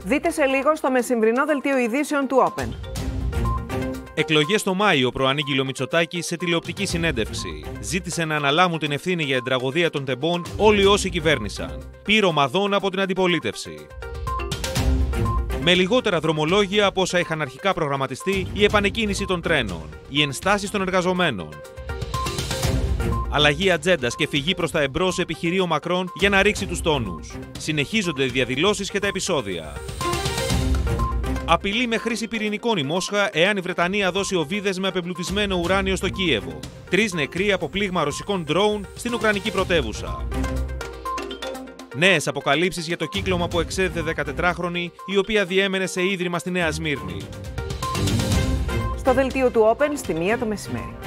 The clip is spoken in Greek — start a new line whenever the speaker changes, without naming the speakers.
Δείτε σε λίγο στο μεσημβρινό δελτίο ειδήσεων του Open.
Εκλογές το Μάιο προανήγγειλε ο Μητσοτάκης σε τηλεοπτική συνέντευξη. Ζήτησε να αναλάβουν την ευθύνη για την τραγωδία των τεμπών όλοι όσοι κυβέρνησαν. Πήρε ομαδών από την αντιπολίτευση. Με λιγότερα δρομολόγια από όσα είχαν αρχικά προγραμματιστεί, η επανεκκίνηση των τρένων, οι ενστάσεις των εργαζομένων. Αλλαγή ατζέντας και φυγή προς τα εμπρός επιχειρεί ο Μακρόν για να ρίξει τους τόνους. Συνεχίζονται οι διαδηλώσεις και τα επεισόδια. Απειλή με χρήση πυρηνικών η Μόσχα εάν η Βρετανία δώσει οβίδες με απεμπλουτισμένο ουράνιο στο Κίεβο. 3 νεκροί από πλήγμα ρωσικών ντρόουν στην Ουκρανική πρωτεύουσα. Νέες αποκαλύψεις για το κύκλωμα που εξέδεται 14χρονη, η οποία διέμενε σε ίδρυμα στη Νέα Σμύρνη.
Στο δελτίο του Open στη 1 το μεσημέρι.